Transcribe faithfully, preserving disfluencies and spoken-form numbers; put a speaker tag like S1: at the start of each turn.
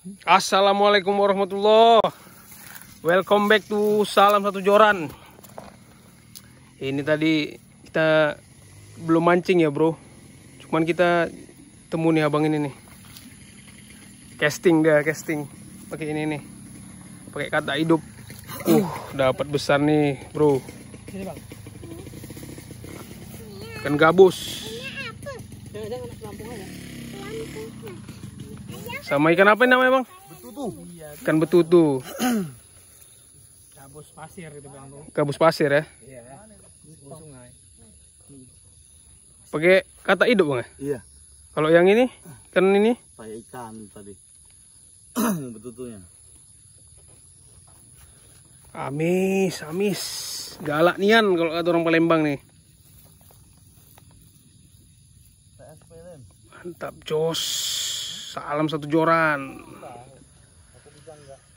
S1: Assalamualaikum warahmatullahi. Welcome back to Salam Satu Joran. Ini tadi kita belum mancing ya bro, cuman kita temu nih abang ini nih. Casting dah, casting pakai ini nih, pakai kata hidup. Uh, dapat besar nih bro. Ikan gabus. Sama ikan apa ini namanya bang?
S2: Betutu.
S1: Ikan betutu.
S2: Gabus pasir gitu bang tuh.
S1: Gabus pasir ya?
S2: Iya. Sungai.
S1: Pakai kata hidup bang ya?
S2: Iya.
S1: Kalau yang ini, ikan ini?
S2: Pakai ikan tadi. Betutunya.
S1: Amis, amis. Galak nian kalau kata orang Palembang nih. Mantap jos. Salam Satu Joran.